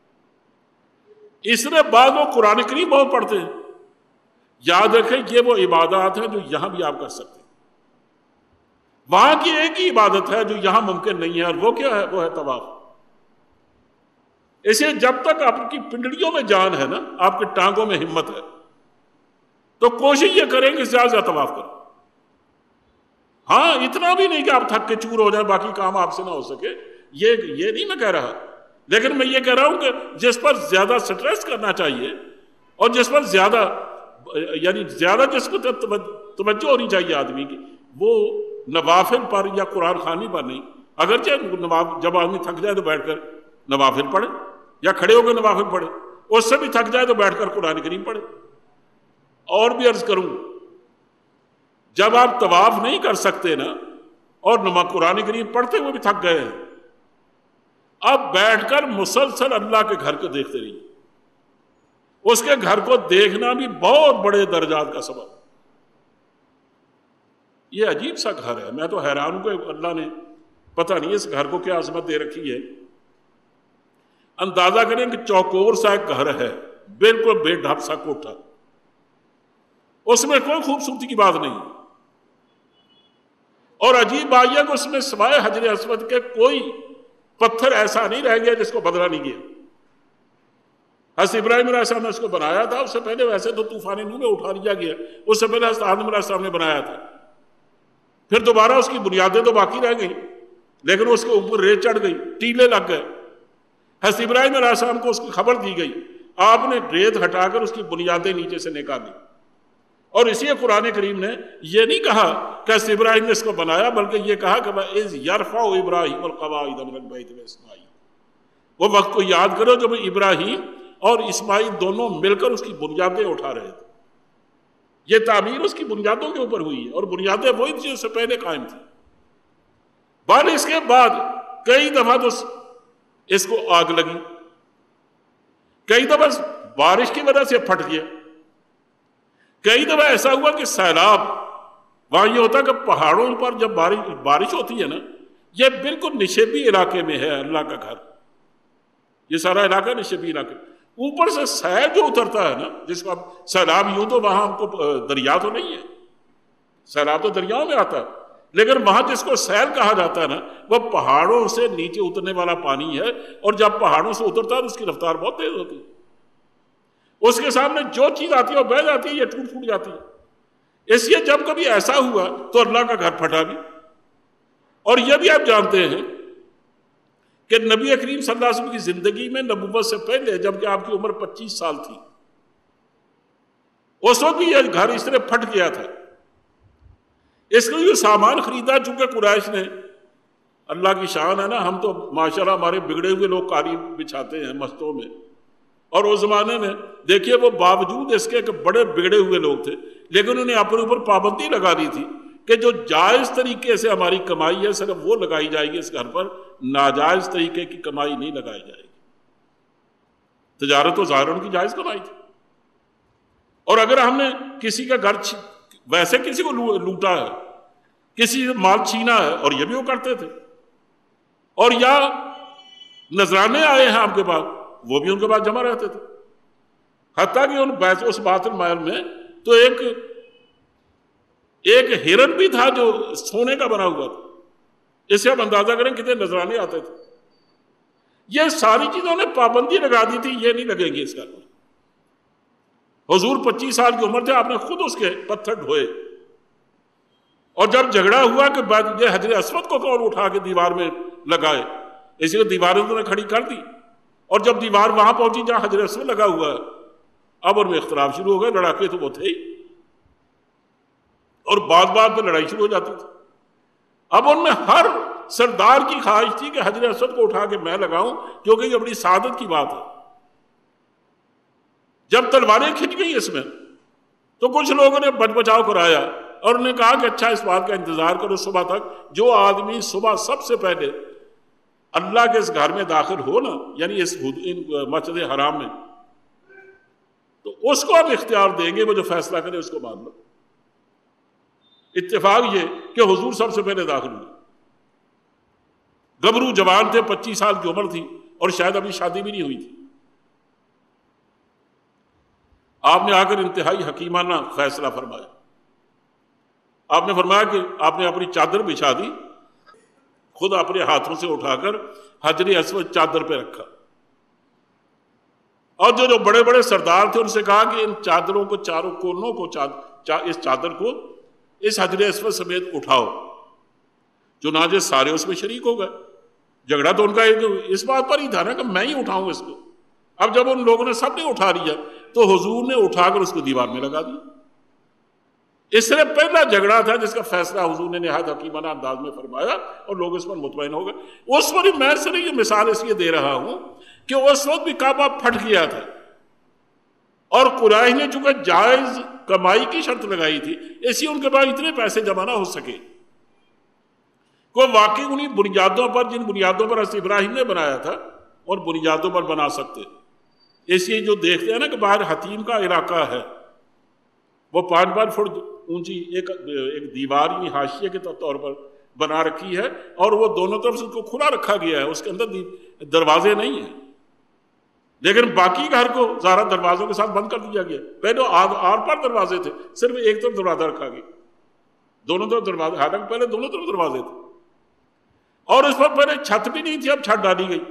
اس لیے بعض لوگ قرآن کریم بہت پڑھتے ہیں۔ یاد رکھیں یہ وہ عبادات ہیں جو یہاں بھی آپ کر سکتے ہیں، وہاں کی ایک ہی عبادت ہے جو یہاں ممکن نہیں ہے، اور وہ کیا ہے؟ وہ ہے طواف۔ اسے جب تک آپ کی پنڈلیوں میں جان ہے نا، آپ کے ٹانگوں میں ہمت ہے، تو کوشش یہ کریں کہ زیادہ زیادہ طواف کریں۔ ہاں اتنا بھی نہیں کہ آپ تھک کے چور ہو جائیں، باقی کام آپ سے نہ ہو سکے، یہ یہ نہیں میں کہہ رہا، لیکن میں یہ کہہ رہا ہوں کہ جس پر زیادہ سٹریس کرنا چاہیے اور جس پر زیادہ یعنی زیادہ جس کو توجہ ہونی چاہیے آدمی کی، وہ نوافل پر یا قرآن خوانی پر نہیں۔ اگرچہ جب آدمی تھک جائے تو بیٹھ کر نوافل پڑھے یا کھڑے ہو کے نوافل پڑھے، اس سے بھی تھک جائے تو بیٹھ کر قرآن کریم پڑھے۔ اور بھی عرض کروں، جب آپ طواف نہیں کر سکتے نا اور قرآن کریم پڑھتے ہوئے بھی تھک گئے ہیں، اب بیٹھ کر مسلسل اللہ کے گھر کو دیکھتے رہیے۔ اس کے گھر کو دیکھنا بھی بہت بڑے درجات کا سبب۔ یہ عجیب سا گھر ہے، میں تو حیران ہوں کہ اللہ نے پتہ نہیں اس گھر کو کیا عظمت دے رکھی ہے۔ اندازہ کریں کہ چوکور سا ایک گھر ہے، بالکل بے ڈھپ سا کوٹھا، اس میں کوئی خوبصورتی کی بات نہیں، اور عجیب بات یہ کہ اس میں سوائے حجر اسود کے کوئی پتھر ایسا نہیں رہ گیا جس کو بدلا نہیں گیا۔ حضرت ابراہیم علیہ السلام نے اس کو بنایا تھا، اس سے پہلے ویسے تو طوفان نوح میں اٹھا لیا گیا، اس سے پہلے حضرت آدم علیہ السلام نے بنایا تھا، پھر دوبارہ اس کی بنیادیں تو باقی رہ گئیں لیکن اس کے اوپر ریت چڑھ گئی، ٹیلے لگ گئے۔ حضرت ابراہیم علیہ السلام کو اس کی خبر دی گئی، آپ نے ریت ہٹا کر اس کی بنیادیں نیچے سے نکالی، اور اسی قرآن کریم نے یہ نہیں کہا کہ حضرت ابراہیم نے اس کو بنایا، بلکہ یہ کہا کہ وَإِذْ يَرْفَعُ إِبْرَاهِيمُ الْقَوَاعِدَ مِنَ الْبَيْتِ وَإِسْمَاعِيلُ، وہ وقت کو یاد کرو جب ابراہیم اور اسماعیل دونوں مل کر اس کی بنیادیں اٹھا رہے تھے۔ یہ تعمیر اس کی بنیادوں کے اوپر ہوئی ہے، اور بنیادیں وہی تھی جو سے پہلے قائم تھی۔ بعد اس کے بعد کئی دفعہ تو اس کو آگ لگی، کئی دفعہ بارش کی وجہ سے پھٹ گیا، کئی دفعہ ایسا ہوا کہ سیلاب، وہاں یہ ہوتا کہ پہاڑوں پر جب بارش بارش ہوتی ہے نا، یہ بالکل نشیبی علاقے میں ہے اللہ کا گھر، یہ سارا علاقہ نشیبی علاقے، اوپر سے سیل جو اترتا ہے نا، جس کو اب سیلاب یوں تو وہاں ہم کو دریا تو نہیں ہے، سیلاب تو دریاؤں میں آتا ہے، لیکن وہاں جس کو سیل کہا جاتا ہے نا، وہ پہاڑوں سے نیچے اترنے والا پانی ہے، اور جب پہاڑوں سے اترتا ہے تو اس کی رفتار بہت تیز ہوتی ہے، اس کے سامنے جو چیز آتی ہے وہ بہہ جاتی ہے، یہ ٹوٹ پھوٹ جاتی ہے۔ اس لیے جب کبھی ایسا ہوا تو اللہ کا گھر پھٹا بھی۔ اور یہ بھی آپ جانتے ہیں کہ نبی کریم صلی اللہ علیہ وسلم کی زندگی میں نبوت سے پہلے جبکہ آپ کی عمر پچیس سال تھی، اس وقت بھی یہ گھر اس طرح پھٹ گیا تھا۔ اس کے لیے سامان خریدا، چونکہ قریش نے، اللہ کی شان ہے نا، ہم تو ماشاءاللہ ہمارے بگڑے ہوئے لوگ قالین بچھاتے ہیں مسجدوں میں، اور اس زمانے میں دیکھیے وہ باوجود اس کے کہ بڑے بگڑے ہوئے لوگ تھے، لیکن انہوں نے اپنے اوپر پابندی لگا دی تھی کہ جو جائز طریقے سے ہماری کمائی ہے صرف وہ لگائی جائے گی اس گھر پر، ناجائز طریقے کی کمائی نہیں لگائی جائے گی۔ تجارت و ظاہر کی جائز کمائی تھی، اور اگر ہم نے کسی کا گھر ویسے کسی کو لوٹا ہے، کسی سے مال چھینا ہے، اور یہ بھی وہ کرتے تھے، اور یا نذرانے آئے ہیں آپ کے پاس، وہ بھی ان کے پاس جمع رہتے تھے، حتیٰ کہ ان اس بیت المال میں تو ایک ایک ہرن بھی تھا جو سونے کا بنا ہوا تھا، اس سے آپ اندازہ کریں کتنے نذرانے آتے تھے۔ یہ ساری چیزوں نے پابندی لگا دی تھی، یہ نہیں لگیں گی اس کا۔ حضور پچیس سال کی عمر تھے، آپ نے خود اس کے پتھر ڈھوئے، اور جب جھگڑا ہوا کہ یہ حجر اسود کو کون اٹھا کے دیوار میں لگائے، اسی لیے دیواریں انہوں نے کھڑی کر دی، اور جب دیوار وہاں پہنچی جہاں حجر اسود لگا ہوا ہے، اب ان میں اختلاف شروع ہو گئے، لڑاکے تو وہ تھے ہی، اور بات بات پہ لڑائی شروع ہو جاتی تھی۔ اب ان میں ہر سردار کی خواہش تھی کہ حجر اسود کو اٹھا کے میں لگاؤں، کیونکہ یہ بڑی سعادت کی بات ہے۔ جب تلواریں کھنچ گئی اس میں تو کچھ لوگوں نے بچ بچاؤ کرایا اور انہوں نے کہا کہ اچھا اس بات کا انتظار کرو صبح تک، جو آدمی صبح سب سے پہلے اللہ کے اس گھر میں داخل ہو نا، یعنی اس مسجد حرام میں، تو اس کو ہم اختیار دیں گے، وہ جو فیصلہ کرے اس کو مان لو۔ اتفاق یہ کہ حضور سب سے پہلے داخل ہوئے، گبرو جوان تھے، پچیس سال کی عمر تھی، اور شاید ابھی شادی بھی نہیں ہوئی تھی۔ آپ نے آ کر انتہائی حکیمانہ فیصلہ فرمایا۔ آپ نے فرمایا کہ آپ نے اپنی چادر بچھا دی، خود اپنے ہاتھوں سے اٹھا کر حجر اسود چادر پہ رکھا، اور جو جو بڑے بڑے سردار تھے ان سے کہا کہ ان چادروں کو، چاروں کونوں کو، اس چادر کو اس حجر اسود سمیت اٹھاؤ۔ چنانچہ سارے اس میں شریک ہو گئے۔ جھگڑا تو ان کا اس بات پر ہی تھا نا کہ میں ہی اٹھاؤں اس کو۔ اب جب ان لوگوں نے سب نے اٹھا لیا تو حضور نے اٹھا کر اس کو دیوار میں لگا دیا۔ اس سے پہلا جھگڑا تھا جس کا فیصلہ حضور نے نہایت حکیمانہ انداز میں فرمایا، اور لوگ اس پر مطمئن ہو گئے۔ اس پر میں سے یہ مثال اس لیے دے رہا ہوں کہ اس وقت بھی کعبہ پھٹ گیا تھا، اور قریش نے چونکہ جائز کمائی کی شرط لگائی تھی، اسی ان کے پاس اتنے پیسے جمع نہ ہو سکے کو واقعی انہی بنیادوں پر، جن بنیادوں پر حضرت ابراہیم نے بنایا تھا، اور بنیادوں پر بنا سکتے۔ اس لیے جو دیکھتے ہیں نا کہ باہر حتیم کا علاقہ ہے، وہ پانچ پانچ فٹ اونچی ایک ایک دیوار ہی حاشیے کے طور پر بنا رکھی ہے، اور وہ دونوں طرف سے اس کو کھلا رکھا گیا ہے، اس کے اندر دروازے نہیں ہیں، لیکن باقی گھر کو زارہ دروازوں کے ساتھ بند کر دیا گیا۔ پہلے آر پار دروازے تھے، صرف ایک طرف دروازہ رکھا گیا، دونوں طرف دروازے، حالانکہ پہلے دونوں طرف دروازے تھے، اور اس پر پہلے چھت بھی نہیں تھی، اب چھت ڈالی گئی۔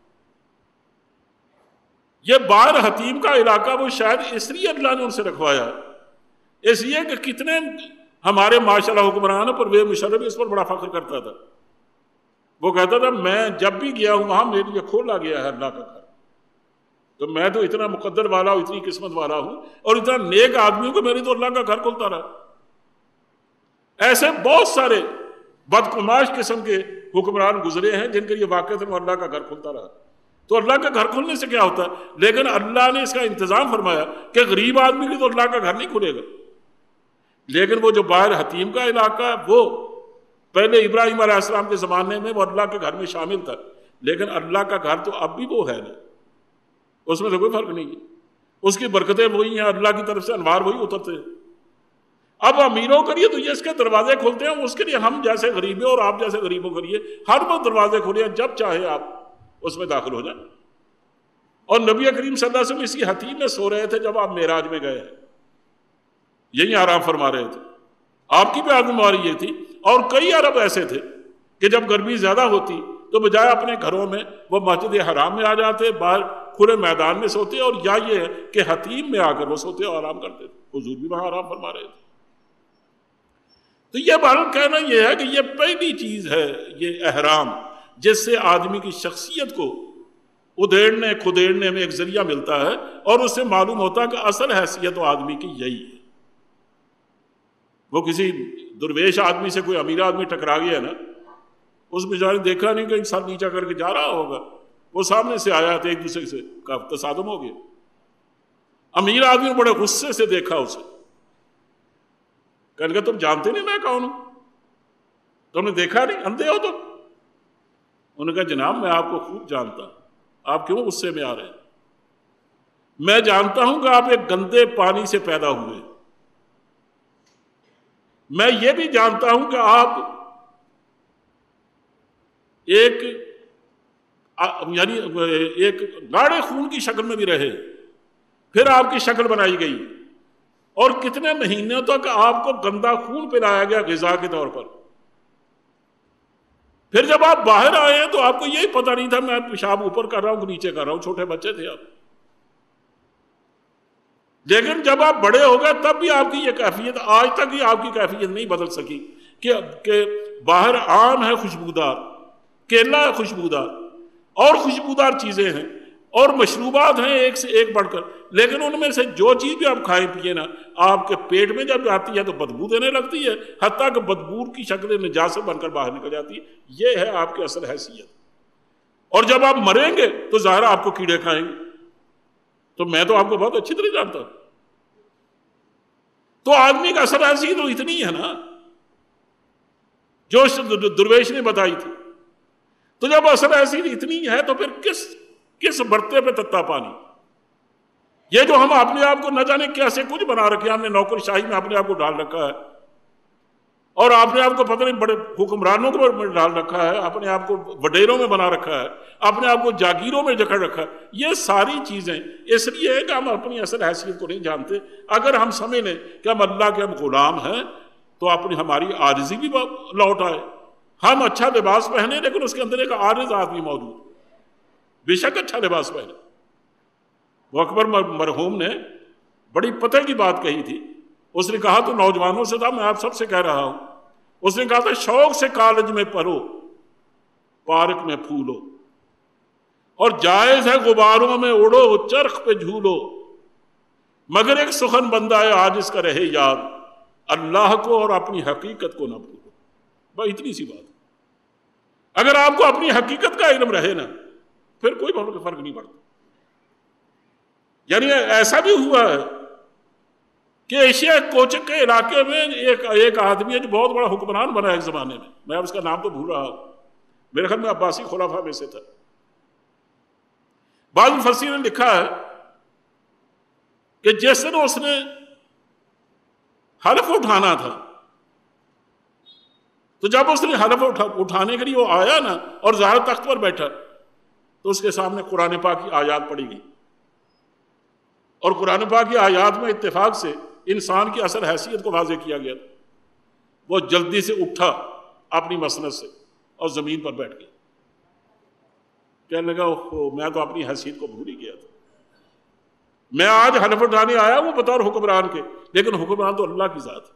یہ بار حتیم کا علاقہ وہ شاید اس لیے اللہ نے ان سے رکھوایا، اس لیے کہ کتنے ہمارے ماشاءاللہ حکمران پرویز مشرف اس پر بڑا فخر کرتا تھا۔ وہ کہتا تھا میں جب بھی گیا ہوں وہاں میرے لیے کھولا گیا ہے اللہ کا گھر، تو میں تو اتنا مقدر والا ہوں، اتنی قسمت والا ہوں، اور اتنا نیک آدمی ہوں کہ میری تو اللہ کا گھر کھلتا رہا۔ ایسے بہت سارے بدقماش قسم کے حکمران گزرے ہیں جن کے لیے واقعتاً اللہ کا گھر کھلتا رہا۔ تو اللہ کا گھر کھلنے سے کیا ہوتا ہے؟ لیکن اللہ نے اس کا انتظام فرمایا کہ غریب آدمی کی تو اللہ کا گھر نہیں کھلے گا، لیکن وہ جو باہر حتیم کا علاقہ ہے وہ پہلے ابراہیم علیہ السلام کے زمانے میں وہ اللہ کے گھر میں شامل تھا، لیکن اللہ کا گھر تو اب بھی وہ ہے نا، اس میں تو کوئی فرق نہیں ہے، اس کی برکتیں وہی ہیں، اللہ کی طرف سے انوار وہی اترتے ہیں۔ اب امیروں کے لیے تو یہ اس کے دروازے کھلتے ہیں، اس کے لیے ہم جیسے غریبیں اور آپ جیسے غریبوں کے لیے ہر وقت دروازے کھلے ہیں، جب چاہے آپ اس میں داخل ہو جائیں۔ اور نبی کریم صلی اللہ علیہ وسلم اسی حتیم میں سو رہے تھے جب آپ معراج میں گئے ہیں، یہی آرام فرما رہے تھے، آپ کی بھی آدمی ماری یہ تھی۔ اور کئی عرب ایسے تھے کہ جب گرمی زیادہ ہوتی تو بجائے اپنے گھروں میں وہ مسجد حرام میں آ جاتے، باہر کھلے میدان میں سوتے، اور یا یہ ہے کہ حتیم میں آ کر وہ سوتے اور آرام کرتے تھے، حضور بھی وہاں آرام فرما رہے تھے۔ تو یہ بات کہنا یہ ہے کہ یہ پہلی چیز ہے، یہ احرام، جس سے آدمی کی شخصیت کو ادھیڑنے کھدیڑنے میں ایک ذریعہ ملتا ہے، اور اس سے معلوم ہوتا ہے کہ اصل حیثیت و آدمی کی یہی ہے۔ وہ کسی درویش آدمی سے کوئی امیر آدمی ٹکرا گیا نا، اس بیچارے نے دیکھا نہیں کہ انسان نیچا کر کے جا رہا ہوگا، وہ سامنے سے آیا تھا، ایک دوسرے سے کا تصادم ہو گیا۔ امیر آدمی نے بڑے غصے سے دیکھا اسے، کہنے کہ تم جانتے نہیں میں کون ہوں، تم نے دیکھا نہیں، اندھے ہو تم؟ انہوں نے کہا جناب میں آپ کو خوب جانتا ہوں، آپ کیوں غصے میں آ رہے ہیں؟ میں جانتا ہوں کہ آپ ایک گندے پانی سے پیدا ہوئے، میں یہ بھی جانتا ہوں کہ آپ ایک یعنی ایک گاڑے خون کی شکل میں بھی رہے، پھر آپ کی شکل بنائی گئی، اور کتنے مہینوں تک آپ کو گندا خون پلایا گیا غذا کے طور پر۔ پھر جب آپ باہر آئے ہیں تو آپ کو یہی پتہ نہیں تھا میں پیشاب اوپر کر رہا ہوں کہ نیچے کر رہا ہوں، چھوٹے بچے تھے آپ۔ لیکن جب آپ بڑے ہو گئے تب بھی آپ کی یہ کیفیت، آج تک ہی آپ کی کیفیت نہیں بدل سکی، کہ, کہ باہر آم ہے خوشبودار، کیلا ہے خوشبودار، اور خوشبودار چیزیں ہیں اور مشروبات ہیں ایک سے ایک بڑھ کر، لیکن ان میں سے جو چیز بھی آپ کھائیں پیئے نا، آپ کے پیٹ میں جب جاتی ہے تو بدبو دینے لگتی ہے، حتیٰ کہ بدبو کی شکل نجاست بن کر باہر نکل جاتی ہے۔ یہ ہے آپ کی اصل حیثیت۔ اور جب آپ مریں گے تو ظاہر آپ کو کیڑے کھائیں گے۔ تو میں تو آپ کو بہت اچھی طرح جانتا ہوں۔ تو آدمی کا اصل حیثیت تو اتنی ہے نا جو درویش نے بتائی تھی۔ تو جب اصل حیثیت اتنی ہے تو پھر کس کس برتے پہ تتا پانی؟ یہ جو ہم اپنے آپ کو نہ جانے کیسے کچھ بنا رکھے، ہم نے نوکر شاہی میں اپنے آپ کو ڈال رکھا ہے، اور اپنے آپ کو پتہ نہیں بڑے حکمرانوں کو ڈال رکھا ہے، اپنے آپ کو وڈیروں میں بنا رکھا ہے، اپنے آپ کو جاگیروں میں جکڑ رکھا ہے۔ یہ ساری چیزیں اس لیے ہے کہ ہم اپنی اصل حیثیت کو نہیں جانتے۔ اگر ہم سمجھ لیں کہ ہم اللہ کے ہم غلام ہیں تو اپنی ہماری عاجزی بھی لوٹ آئے۔ ہم اچھا لباس پہنے لیکن اس کے اندر ایک عاجز آدمی موجود، بے شک اچھا لباس پہنے۔ وہ اکبر مرحوم نے بڑی پتہ کی بات کہی تھی۔ اس نے کہا تو نوجوانوں سے تھا، میں آپ سب سے کہہ رہا ہوں، اس نے کہا تھا شوق سے کالج میں پڑھو، پارک میں پھولو، اور جائز ہے غباروں میں اڑو، چرخ پہ جھولو، مگر ایک سخن بندہ ہے آج اس کا رہے یاد، اللہ کو اور اپنی حقیقت کو نہ بھولو۔ بس اتنی سی بات۔ اگر آپ کو اپنی حقیقت کا علم رہے نا پھر کوئی فرق نہیں پڑتا۔ یعنی ایسا بھی ہوا ہے کہ ایشیا کوچک کے علاقے میں ایک ایک آدمی ہے جو بہت بڑا حکمران بنا ایک زمانے میں، میں اس کا نام تو بھول رہا ہوں، میرے خیال میں عباسی خلفاء میں سے تھا۔ بعض مفسرین نے لکھا ہے کہ جس دن اس نے حلف اٹھانا تھا تو جب اس نے حلف اٹھانے کے لیے وہ آیا نا اور ظاہر تخت پر بیٹھا تو اس کے سامنے قرآن پاک کی آیات پڑھی گئی، اور قرآن پاک کی آیات میں اتفاق سے انسان کی اصل حیثیت کو واضح کیا گیا۔ وہ جلدی سے اٹھا اپنی مسند سے اور زمین پر بیٹھ گیا، کہنے لگا اوہ میں تو اپنی حیثیت کو بھول ہی گیا تھا، میں آج حلف اٹھانے آیا ہوں بطور حکمران کے، لیکن حکمران تو اللہ کی ذات ہے۔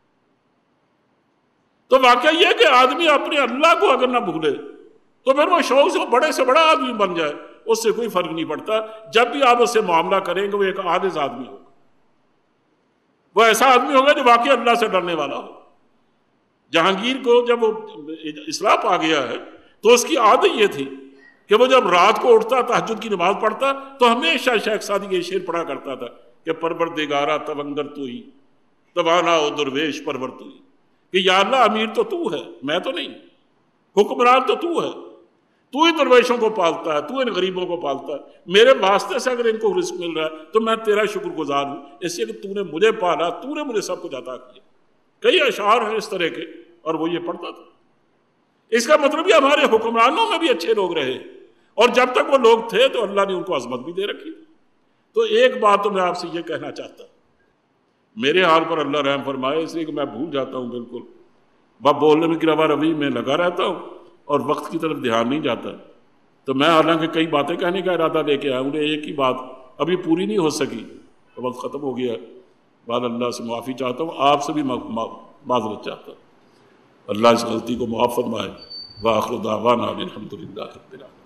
تو واقعہ یہ کہ آدمی اپنے اللہ کو اگر نہ بھولے تو پھر وہ شوق سے بڑے سے بڑا آدمی بن جائے، اس سے کوئی فرق نہیں پڑتا۔ جب بھی آپ اس سے معاملہ کریں گے وہ ایک عاجز آدمی ہوگا، وہ ایسا آدمی ہوگا جو واقعی اللہ سے ڈرنے والا ہو۔ جہانگیر کو جب وہ اسلام آ گیا ہے تو اس کی عادت یہ تھی کہ وہ جب رات کو اٹھتا تہجد کی نماز پڑھتا تو ہمیشہ شیخ سعدی یہ شعر پڑھا کرتا تھا کہ پروردگارا توانگر تو ہی، توانا و درویش پرور تو ہی، کہ یا اللہ امیر تو تو ہے، میں تو نہیں، حکمران تو تو ہے، تو ہی درویشوں کو پالتا ہے، تو ان غریبوں کو پالتا ہے، میرے واسطے سے اگر ان کو رزق مل رہا ہے تو میں تیرا شکر گزار ہوں، اس لیے کہ تو نے مجھے پالا، تو نے مجھے سب کچھ عطا کیا۔ کئی اشعار ہیں اس طرح کے، اور وہ یہ پڑھتا تھا۔ اس کا مطلب یہ ہمارے حکمرانوں میں بھی اچھے لوگ رہے، اور جب تک وہ لوگ تھے تو اللہ نے ان کو عظمت بھی دے رکھی۔ تو ایک بات تو میں آپ سے یہ کہنا چاہتا ہوں، میرے حال پر اللہ رحم فرمائے، اس لیے کہ میں بھول جاتا ہوں بالکل، باب بولنے میں کی روا روی میں لگا رہتا ہوں اور وقت کی طرف دھیان نہیں جاتا۔ تو میں حالانکہ کئی باتیں کہنے کا ارادہ لے کے آیا ہوں، ایک ہی بات ابھی پوری نہیں ہو سکی، تو وقت ختم ہو گیا۔ بعد اللہ سے معافی چاہتا ہوں، آپ سے بھی معذرت چاہتا ہوں، اللہ اس غلطی کو معاف فرمائے۔ وآخر دعوانا الحمد للہ رب العالمین۔